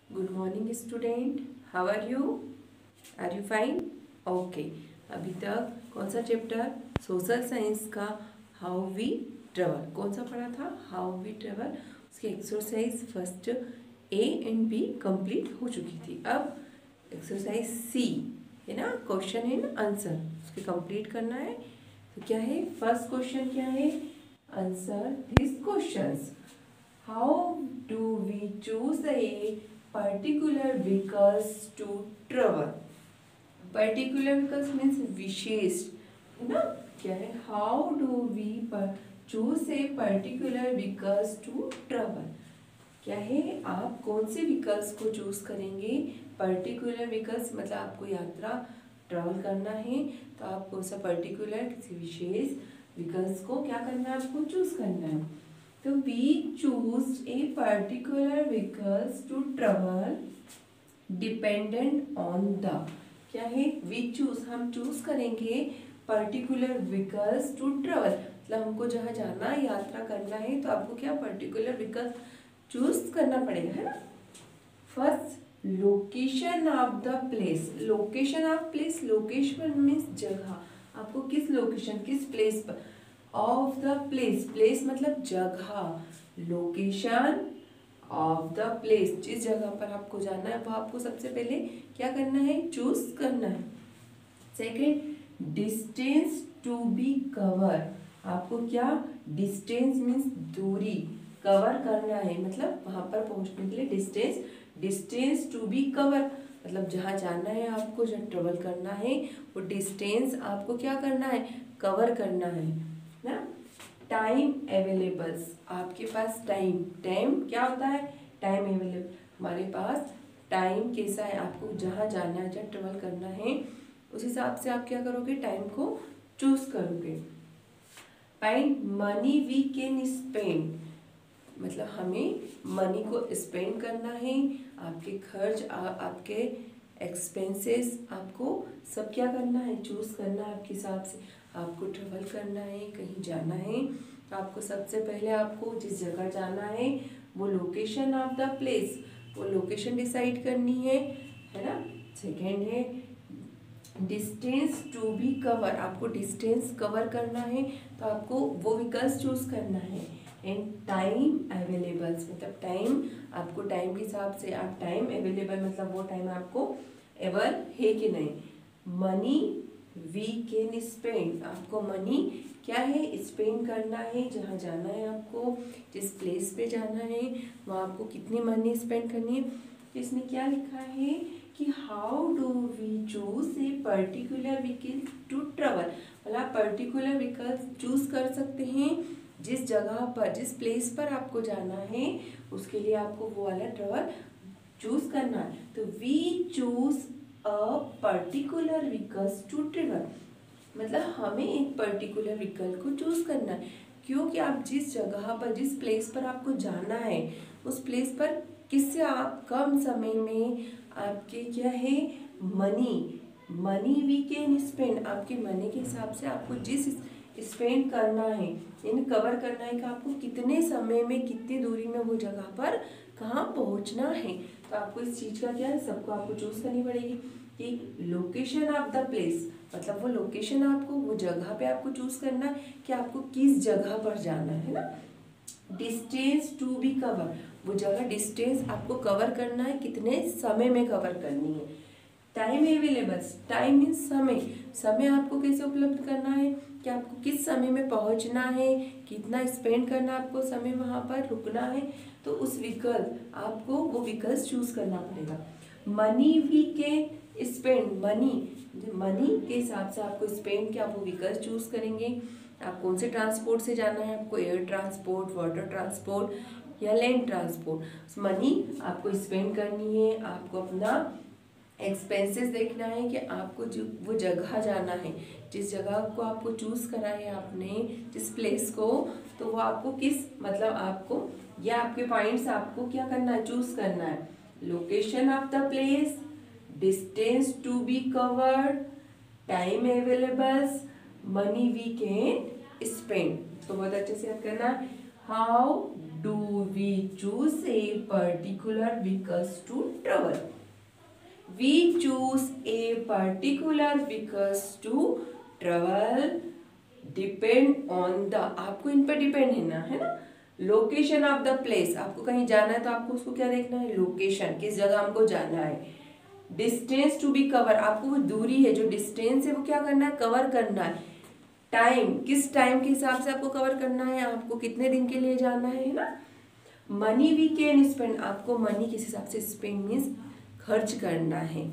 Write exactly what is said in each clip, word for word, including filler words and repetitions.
Good morning student, how are you? Are you fine? Okay. अभी तक कौन सा चैप्टर? सोशल साइंस का हाउ वी ट्रेवल। कौन सा पढ़ा था? How we travel. उसकी exercise first A and B complete हो चुकी थी। अब एक्सरसाइज सी है ना, क्वेश्चन एंड आंसर, उसके कंप्लीट करना है। तो क्या है फर्स्ट क्वेश्चन? क्या है? Answer this questions. How do we choose a particular vehicles to travel? Particular vehicles means विशेष, है ना? क्या है? How do we choose a particular vehicles to travel? क्या है? आप कौन से व्हीकल्स को चूज करेंगे? पर्टिकुलर व्हीकल्स मतलब आपको यात्रा ट्रेवल करना है, तो आप कौन सा पर्टिकुलर किसी विशेष व्हीकल्स को क्या करना है? आपको चूज करना है। तो we choose a particular vehicles to travel dependent on the, क्या है? we choose, हम चूज करेंगे particular vehicles to travel, मतलब हमको जहाँ जाना है, यात्रा करना है, तो आपको क्या particular vehicles चूज करना पड़ेगा, है ना? First location of the place. Location of place, location means जगह। आपको किस लोकेशन, किस प्लेस पर? ऑफ द प्लेस, प्लेस मतलब जगह। लोकेशन ऑफ द प्लेस, जिस जगह पर आपको जाना है वो आपको सबसे पहले क्या करना है? चूज करना है। Second distance to be cover. आपको क्या? डिस्टेंस मीन्स दूरी, कवर करना है मतलब वहां पर पहुंचने के लिए distance. Distance to be cover मतलब जहाँ जाना है आपको, जहाँ ट्रेवल करना है, वो डिस्टेंस आपको क्या करना है? कवर करना है ना। टाइम अवेलेबल्स, आपके पास टाइम, टाइम क्या होता है? टाइम अवेलेबल, हमारे पास टाइम कैसा है? आपको जहाँ जाना है, जहाँ ट्रेवल करना है, उस हिसाब से आप क्या करोगे? टाइम को चूज करोगे। Find money we can spend, मतलब हमें मनी को स्पेंड करना है। आपके खर्च, आ, आपके एक्सपेंसेस, आपको सब क्या करना है? चूज करना है आपके हिसाब से। आपको ट्रेवल करना है, कहीं जाना है, तो आपको सबसे पहले आपको जिस जगह जाना है वो लोकेशन ऑफ द प्लेस, वो लोकेशन डिसाइड करनी है, है ना। सेकेंड है डिस्टेंस टू बी कवर, आपको डिस्टेंस कवर करना है, तो आपको वो व्हीकल्स चूज करना है। एंड टाइम अवेलेबल्स, मतलब टाइम, आपको टाइम के हिसाब से आप टाइम अवेलेबल मतलब वो टाइम आपको अवेल है कि नहीं। मनी वी कैन स्पेंड, आपको मनी क्या है? स्पेंड करना है, जहाँ जाना है आपको, जिस प्लेस पे जाना है वहाँ आपको कितनी मनी स्पेंड करनी है। तो इसमें क्या लिखा है कि how do we choose a particular vehicle to travel, मतलब आप पर्टिकुलर व्हीकल चूज कर सकते हैं जिस जगह पर, जिस प्लेस पर आपको जाना है, उसके लिए आपको वो वाला ट्रेवल चूज करना है। तो we choose a particular vehicles to travel, मतलब हमें एक पर्टिकुलर व्हीकल को चूज करना है, क्योंकि आप जिस जगह पर, जिस प्लेस पर आपको जाना है, उस प्लेस पर किससे आप कम समय में आपके क्या है? Money, money we can spend, आपके मनी के हिसाब से आपको जिस स्पेंड करना है, यानी कवर करना है कि आपको कितने समय में, कितनी दूरी में वो जगह पर कहाँ पहुँचना है, तो आपको इस चीज़ का क्या है? सबको आपको चूज करनी पड़ेगी कि लोकेशन ऑफ द प्लेस, मतलब वो लोकेशन आपको, वो जगह पे आपको चूज करना है कि आपको किस जगह पर जाना है ना। डिस्टेंस टू बी कवर, वो जगह डिस्टेंस आपको कवर करना है, कितने समय में कवर करनी है। टाइम अवेलेबल्स, टाइम मीन्स समय, समय आपको कैसे उपलब्ध करना है कि आपको किस समय में पहुंचना है, कितना स्पेंड करना आपको समय वहां पर रुकना है, तो उस व्हीकल आपको वो व्हीकल्स चूज करना पड़ेगा। Money we can spend, money, money के हिसाब से आपको स्पेंड क्या, वो व्हीकल चूज करेंगे। आप कौन से ट्रांसपोर्ट से जाना है, आपको एयर ट्रांसपोर्ट, वाटर ट्रांसपोर्ट या लैंड ट्रांसपोर्ट। मनी आपको स्पेंड करनी है, आपको अपना एक्सपेंसेस देखना है कि आपको जो वो जगह जाना है, जिस जगह को आपको चूज करा है आपने, जिस प्लेस को, तो वो आपको किस, मतलब आपको या आपके पॉइंट्स आपको क्या करना है? चूज करना है। Location of the place, distance to be covered, time availables, money we can spend. तो बहुत अच्छे से याद करना। How do we choose a particular vehicles to travel? We choose a particular vehicles to travel depend on the, आपको इन पर depend है ना, है ना, लोकेशन ऑफ द प्लेस। आपको कहीं जाना है तो आपको उसको क्या देखना है, लोकेशन, किस जगह हमको जाना है। डिस्टेंस टू बी कवर, आपको वो दूरी है, जो डिस्टेंस है वो क्या करना है, कवर करना है। टाइम, किस टाइम के हिसाब से आपको कवर करना है, आपको कितने दिन के लिए जाना है ना। मनी वी कैन स्पेंड, आपको मनी किस हिसाब से स्पेंड मीन्स खर्च करना है।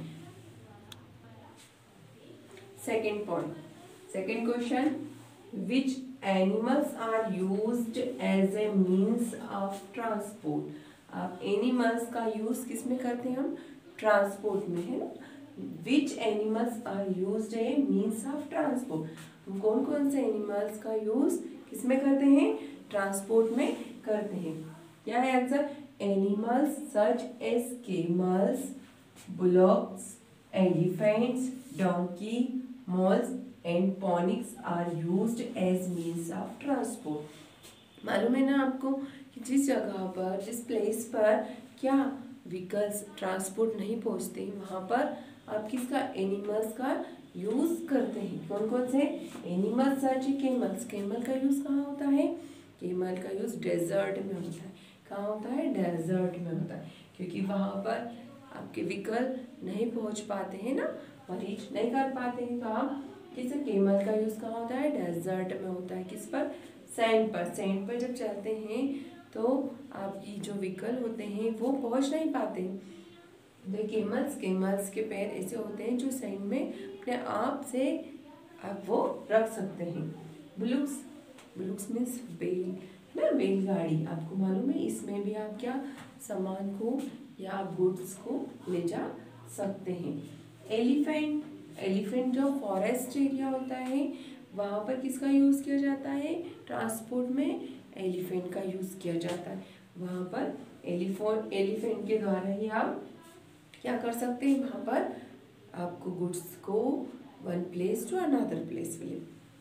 Second point, second question, which animals are used as a means of transport? आप एनिमल्स का यूज किस में करते हैं, हम ट्रांसपोर्ट में, है ना। Which animals are used a means of transport, हम कौन कौन से एनिमल्स का यूज किस में करते हैं, ट्रांसपोर्ट में करते हैं। क्या है answer, animals such as camels, bullocks, elephants, donkey, mules and ponies are used as means of transport. मालूम है ना आपको कि जिस जगह पर, जिस प्लेस पर क्या व्हीकल्स ट्रांसपोर्ट नहीं पहुंचते, वहां पर आप किसका, एनिमल्स का यूज करते हैं। कौन कौन से एनिमल्स सच कैमल्स, कैमल का यूज कहाँ होता है, कैमल का यूज डेजर्ट में होता है। कहाँ होता है, डेजर्ट में होता है, क्योंकि वहां पर आपके व्हीकल नहीं पहुंच पाते हैं ना, रीच नहीं कर पाते हैं, तो आप किस, कैमल का यूज कहाँ होता है, डेजर्ट में होता है। किस पर, सैंड पर। सैंड पर जब चलते हैं तो आपकी जो व्हीकल होते हैं वो पहुंच नहीं पाते। तो कैमल्स, कैमल्स के पैर ऐसे होते हैं जो सैंड में अपने आप से आप वो रख सकते हैं। बुलुक्स, बुलुक्स मीन्स बैल, है ना, बैलगाड़ी। आपको मालूम है इसमें भी आप क्या सामान को या गुड्स को ले जा सकते हैं। एलिफेंट, एलिफेंट जो फॉरेस्ट एरिया होता है वहाँ पर किसका यूज़ किया जाता है, ट्रांसपोर्ट में एलिफेंट का यूज़ किया जाता है। वहाँ पर एलिफेंट, एलिफेंट के द्वारा ही आप क्या कर सकते हैं, वहाँ पर आपको गुड्स को one place to another place मिले।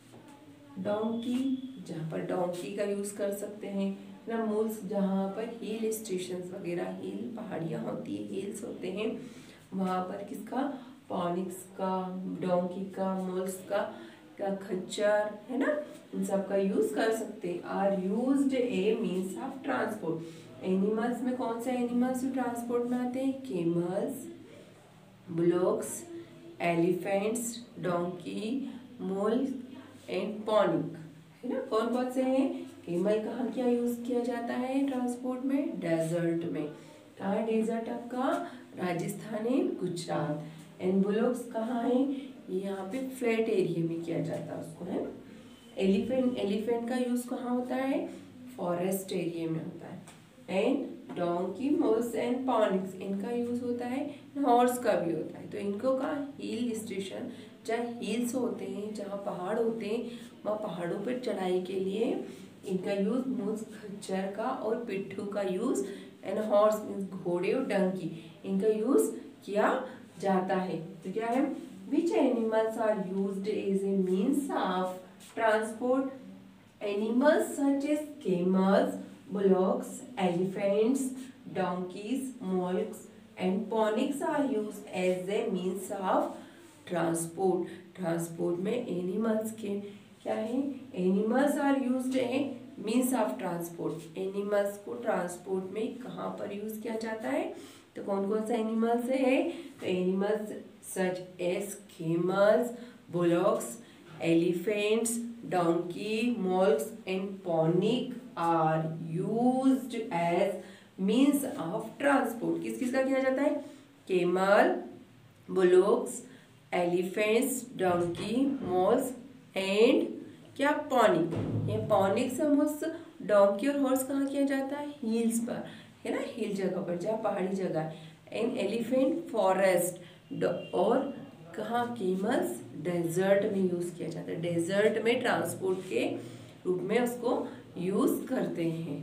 डोंकी, जहाँ पर डोंकी का यूज़ कर सकते हैं ना। मूल्स, जहाँ पर हिल स्टेशन वगैरह, हिल पहाड़ियाँ होती है, हिल्स होते हैं, वहाँ पर किसका, पॉनिक्स का, डोंकी का, मोल्स का, का खच्चर, है ना, इन सब का यूज कर सकते हैं। Are used a means of transport. Animals में कौन से एनिमल्स ट्रांसपोर्ट में आते हैं, camels, bullocks, elephants, donkey, mule and pony, है ना। कौन कौन से हैं, कैमल कहाँ क्या यूज किया जाता है ट्रांसपोर्ट में, डेजर्ट में। कहाँ है डेजर्ट आपका, Rajasthan and Gujarat. And bullocks कहाँ है, यहाँ पे फ्लैट एरिया में किया जाता है उसको, है। एलिफेंट, एलिफेंट का यूज कहाँ होता है, फॉरेस्ट एरिया में होता है। And donkey, mules and ponies, इनका यूज होता है, हॉर्स का भी होता है। तो इनको का हिल स्टेशन, जहाँ हिल्स होते हैं, जहाँ पहाड़ होते हैं, वहाँ पहाड़ों पर चढ़ाई के लिए इनका यूज, मूस खच्चर का और पिट्ठू का यूज, एंड हॉर्स मीन्स घोड़े और डंकी, इनका यूज किया जाता है। तो क्या है, which animals are used as a means of transport? Animals such as camels, bullocks, elephants, donkeys, mollusks and ponics are used as a means of transport. Transport में एनिमल्स के क्या है, animals are used a means of transport. Animals को transport में कहाँ पर use किया जाता है, तो कौन कौन सा एनिमल्स है, तो animals such as camels, bullocks, elephants, donkey, mules and pony are used as means of transport. किस किस का किया जाता है, camel, bullocks, elephants, donkey, mules and क्या, पॉनिक। ये पॉनिक से मोस्ट डोंकी और हॉर्स कहाँ किया जाता है, हिल्स पर, है ना, हिल जगह पर, जहाँ पहाड़ी जगह है। एंड एलिफेंट फॉरेस्ट, और कहाँ, कैमल्स डेजर्ट में यूज किया जाता है। डेजर्ट में ट्रांसपोर्ट के रूप में उसको यूज करते हैं।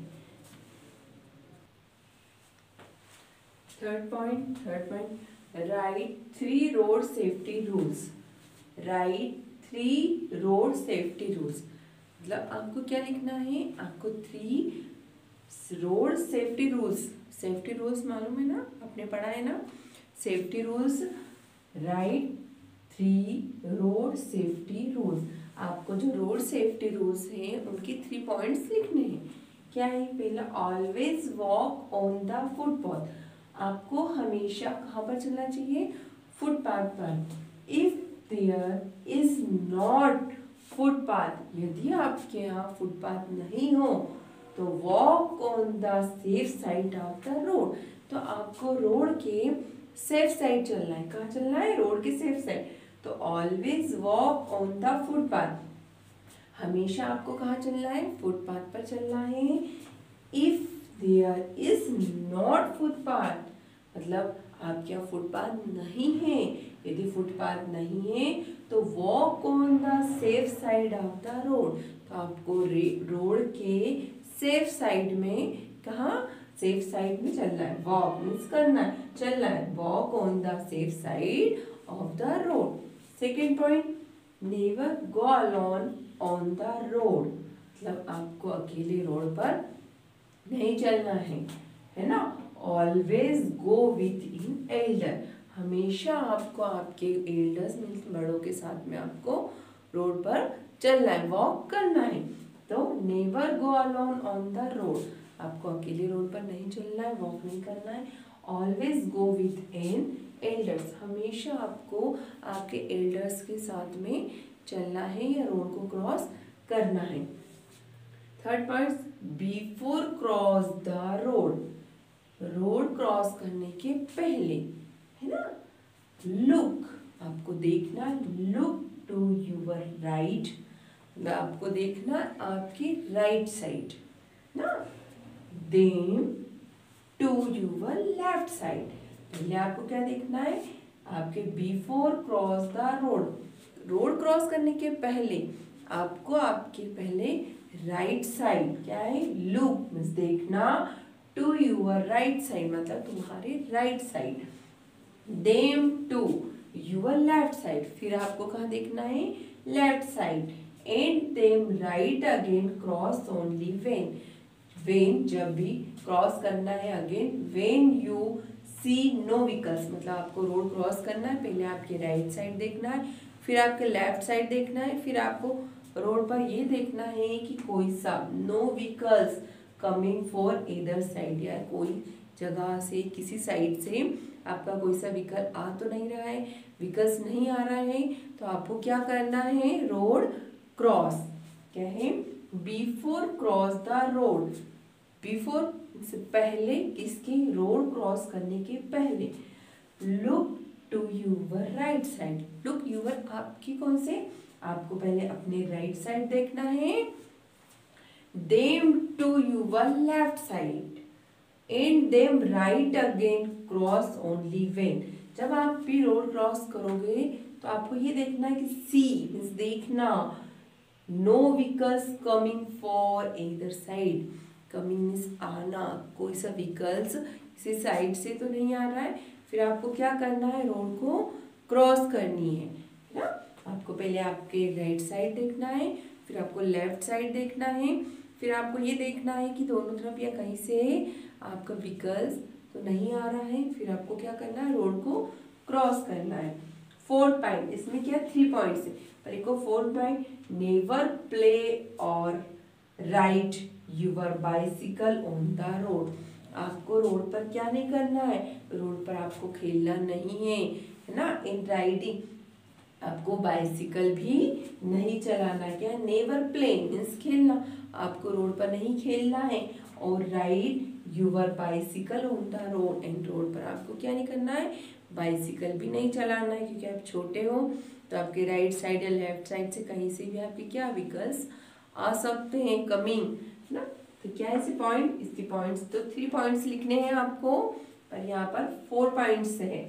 Third point, third point, write three road safety rules. Write three road safety rules, मतलब आपको क्या लिखना है, आपको three road safety rules, safety rules मालूम है ना, आपने पढ़ा है ना, safety rules, write three road safety rules. आपको जो रोड सेफ्टी रूल्स हैं उनकी थ्री पॉइंट्स लिखने हैं। क्या है? पहला, always walk on the footpath, आपको हमेशा कहाँ पर चलना चाहिए? फुटपाथ पर। If there is not footpath, यदि आपके यहाँ फुटपाथ नहीं हो तो walk on the safe side of the road, तो आपको रोड के सेफ साइड चलना है। कहाँ चलना है? रोड के सेफ साइड। तो always walk on the footpath, हमेशा आपको कहाँ चलना है? फुटपाथ पर चलना है। If there is not footpath, मतलब आपके यहाँ फुटपाथ नहीं है, यदि फुटपाथ नहीं है तो walk on the safe side of the road, तो आपको रोड के सेफ साइड में, कहाँ? सेफ साइड में चलना है। वॉक मीन्स करना है, चलना है। Walk on the safe side of the road. Second point, never go alone on the road, मतलब आपको अकेले रोड पर नहीं चलना है, है ना। Always go with in elder, हमेशा आपको आपके एल्डर्स मीन्स बड़ों के साथ में आपको रोड पर चलना है, वॉक करना है। तो never go alone on the road, आपको अकेले रोड पर नहीं चलना है, वॉक नहीं करना है। Always go with in elders, हमेशा आपको आपके एल्डर्स के साथ में चलना है या रोड को क्रॉस करना है। Third point, before cross the road, road cross करने के पहले, है ना, लुक, आपको देखना, लुक टू यूर राइट, आपको देखना आपकी राइट साइड ना, then to your left side, पहले आपको क्या देखना है? आपके before cross the road, road cross करने के पहले आपको आपके पहले राइट साइड क्या है? लुक मीन्स देखना, टू यूर राइट साइड मतलब तुम्हारे right side, them to your left side, फिर आपको कहाँ देखना है? Left side, and them right again cross only when, when जब भी क्रॉस करना है, again when you see no vehicles, मतलब आपको रोड क्रॉस करना है, पहले आपके राइट साइड देखना है, फिर आपके लेफ्ट साइड देखना है, फिर आपको रोड पर ये देखना है कि कोई सा नो व्हीकल्स कमिंग फॉर इधर साइड, या कोई जगह से किसी साइड से आपका कोई सा व्हीकल आ तो नहीं रहा है, व्हीकल्स नहीं आ रहा है, तो आपको क्या करना है? रोड क्रॉस, क्या है? Before cross the road, before से पहले, किसके? रोड क्रॉस करने के पहले। Look to your right side, look your आपकी कौन से? आपको पहले अपने राइट साइड देखना है, them to your left side, and them right again cross only when, जब आप भी रोड क्रॉस करोगे तो आपको ये देखना है कि सी मीन्स देखना, no vehicles coming for either side, coming means आना, कोई सा व्हीकल्स किसी साइड से तो नहीं आ रहा है, फिर आपको क्या करना है? रोड को क्रॉस करनी है ना। आपको पहले आपके राइट साइड देखना है, फिर आपको लेफ्ट साइड देखना है, फिर आपको ये देखना है कि दोनों तरफ या कहीं से आपका व्हीकल्स तो नहीं आ रहा है, फिर आपको क्या करना है? रोड को क्रॉस करना है। फोर्थ पॉइंट, इसमें क्या थ्री पॉइंट्स है, पर एक fourth point, never play or ride your bicycle on the road, आपको रोड पर क्या नहीं करना है? रोड पर आपको खेलना नहीं है, है ना। इन राइडिंग आपको बाइसिकल भी नहीं चलाना, क्या? नेवर प्ले मीन्स खेलना, आपको रोड पर नहीं खेलना है, और ride your bicycle on the road, and road पर आपको क्या नहीं करना है? बाइसिकल भी नहीं चलाना है, क्योंकि आप छोटे हो तो आपके राइट साइड या लेफ्ट साइड से कहीं से भी आपके क्या व्हीकल्स आ सकते हैं, कमिंग, है ना। तो क्या है इसे पॉइंट? इसके पॉइंट्स तो थ्री पॉइंट्स लिखने हैं आपको, पर यहाँ पर फोर पॉइंट्स है।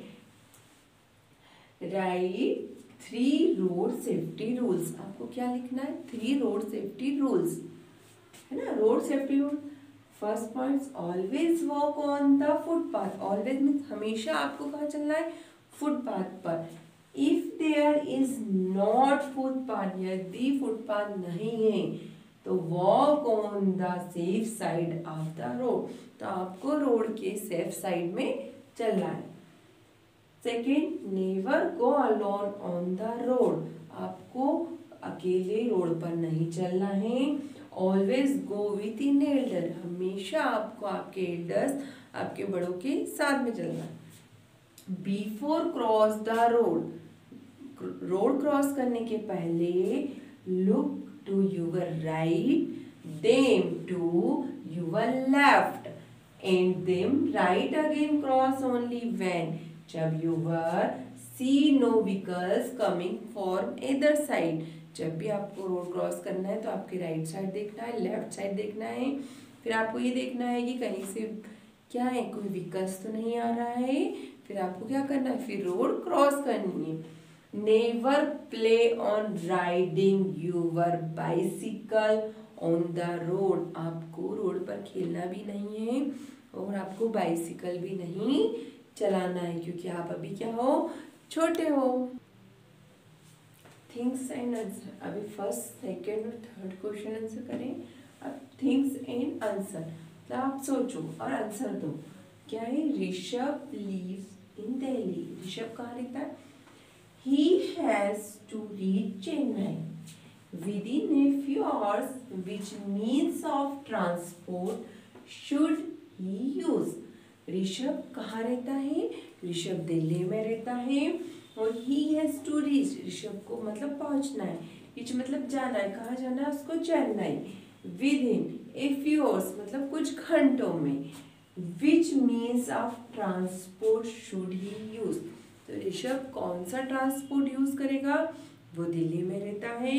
Write three road safety rules, आपको क्या लिखना है? थ्री रोड सेफ्टी रूल्स, है ना। Road safety rule, first point, always walk on the footpath, always means हमेशा आपको कहाँ चलना है? फुटपाथ पर। If there is not footpath, यदि फुटपाथ नहीं है, तो walk on the safe side of the road, तो आपको रोड के सेफ साइड में चलना है। Second, never go alone on the road, आपको अकेले रोड पर नहीं चलना है। Always go with in elder, हमेशा आपको आपके एल्डर्स, आपके बड़ों के साथ में चलना है। Before cross the road, road cross करने के पहले look to your right, them to your left, and them right again cross only when, जब your see no vehicles coming from other side, जब भी आपको रोड क्रॉस करना है तो आपके राइट साइड देखना है, लेफ्ट साइड देखना है, फिर आपको ये देखना है कि कहीं से क्या है, कोई व्हीकल्स तो नहीं आ रहा है, फिर आपको क्या करना है, फिर रोड क्रॉस करनी है। Never play on riding your bicycle on the road, आपको रोड पर खेलना भी नहीं है और आपको बाइसिकल भी नहीं चलाना है, क्योंकि आप अभी क्या हो, छोटे हो। थिंग्स एंड आंसर, अभी फर्स्ट सेकेंड और थर्ड क्वेश्चन आंसर करें। अब थिंग्स एंड आंसर, तो आप सोचो और आंसर दो। क्या है, ऋषभ लिव्स इन दिल्ली, ऋषभ कहाँ रहता है, he has to reach Chennai within a few hours, which means of transport should he use? Rishabh कहाँ रहता है, ऋषभ दिल्ली में रहता है और he has to reach, Rishabh को मतलब पहुंचना है, reach मतलब जाना है, कहाँ जाना है उसको, Chennai, within a few hours मतलब कुछ घंटों में, which means of transport should he use? तो ऋषभ कौन सा ट्रांसपोर्ट यूज करेगा, वो दिल्ली में रहता है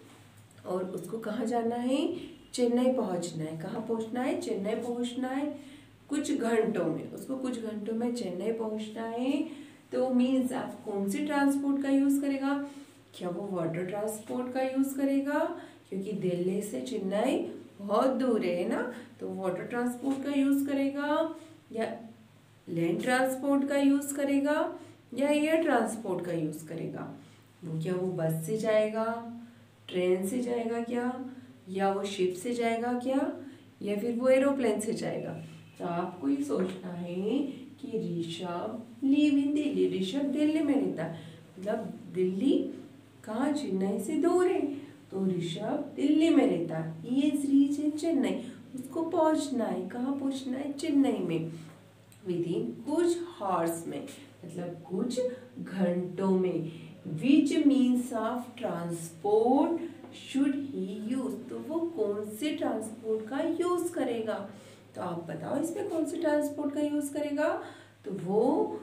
और उसको कहाँ जाना है, चेन्नई पहुँचना है, कहाँ पहुँचना है, चेन्नई पहुँचना है कुछ घंटों में, उसको कुछ घंटों में चेन्नई पहुँचना है। तो मीन्स आप कौन सी ट्रांसपोर्ट का यूज़ करेगा, क्या वो वाटर ट्रांसपोर्ट का यूज़ करेगा, क्योंकि दिल्ली से चेन्नई बहुत दूर है ना, तो वाटर ट्रांसपोर्ट का यूज़ करेगा या लैंड ट्रांसपोर्ट का यूज़ करेगा या एयर ट्रांसपोर्ट का यूज़ करेगा। वो क्या वो बस से जाएगा, ट्रेन से जाएगा क्या, या वो शिप से जाएगा क्या, या फिर वो एरोप्लेन से जाएगा। तो आपको ये सोचना है कि ऋषभ लिव इन दिल्ली, ऋषभ दिल्ली में रहता है, मतलब दिल्ली कहाँ, चेन्नई से दूर है, तो ऋषभ दिल्ली में रहता है। He is reach in Chennai, उसको पहुँचना है, कहाँ पहुँचना है, चेन्नई में, विद इन कुछ हॉर्स में मतलब कुछ घंटों में। Which means of transport should he use, तो वो कौन से ट्रांसपोर्ट का यूज करेगा, तो आप बताओ इसमें कौन से ट्रांसपोर्ट का यूज करेगा। तो वो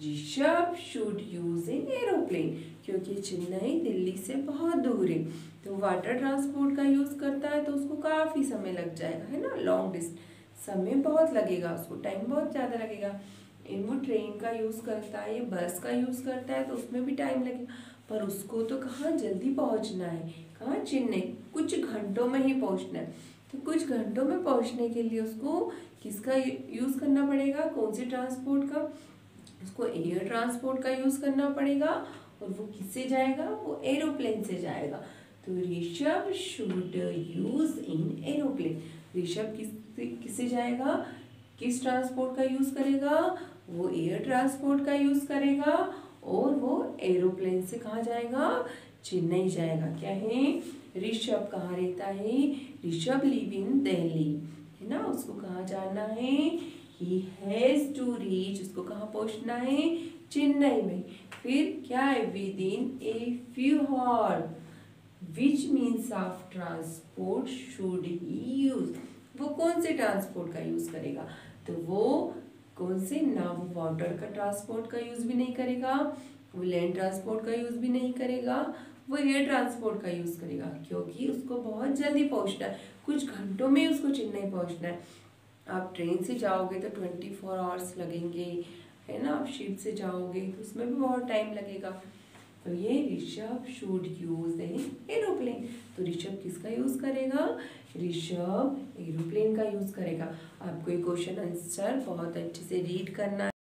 Rishabh should use in aeroplane, क्योंकि चेन्नई दिल्ली से बहुत दूर है, तो वाटर ट्रांसपोर्ट का यूज करता है तो उसको काफी समय लग जाएगा, है ना, लॉन्ग डिस्टेंस, समय बहुत लगेगा उसको, टाइम बहुत ज़्यादा लगेगा। इन वो ट्रेन का यूज़ करता है, बस का यूज़ करता है तो उसमें भी टाइम लगेगा, पर उसको तो कहाँ जल्दी पहुँचना है, कहाँ, चेन्नई, कुछ घंटों में ही पहुँचना है। तो कुछ घंटों में पहुँचने के लिए उसको किसका यूज़ करना पड़ेगा, कौन से ट्रांसपोर्ट का, उसको एयर ट्रांसपोर्ट का यूज़ करना पड़ेगा। और वो किससे जाएगा, वो एरोप्लेन से जाएगा। तो Rishabh should use in aeroplane, Rishabh किस किससे जाएगा, किस ट्रांसपोर्ट का यूज़ करेगा, वो एयर ट्रांसपोर्ट का यूज़ करेगा और वो एरोप्लेन से कहाँ जाएगा, चेन्नई जाएगा। क्या है, ऋषभ कहाँ रहता है, ऋषभ लिव इन दिल्ली, है ना, उसको कहाँ जाना है, ही हैज़ टू रीच, उसको कहाँ पहुँचना है, चेन्नई में। फिर क्या है, with in a few hour, which means of transport should he use, वो कौन से ट्रांसपोर्ट का यूज करेगा, तो वो कौन से, ना वो वाटर का ट्रांसपोर्ट का यूज भी नहीं करेगा, वो लैंड ट्रांसपोर्ट का यूज भी नहीं करेगा, वो एयर ट्रांसपोर्ट का यूज करेगा, क्योंकि उसको बहुत जल्दी पहुंचना है, कुछ घंटों में उसको चेन्नई पहुंचना है। आप ट्रेन से जाओगे तो ट्वेंटी फोर आवर्स लगेंगे, है ना, आप शिप से जाओगे तो उसमें भी बहुत टाइम लगेगा। तो ये Rishabh should use a aeroplane, तो ऋषभ किसका यूज करेगा, ऋषभ एरोप्लेन का यूज करेगा। आपको ये क्वेश्चन आंसर बहुत अच्छे से रीड करना है।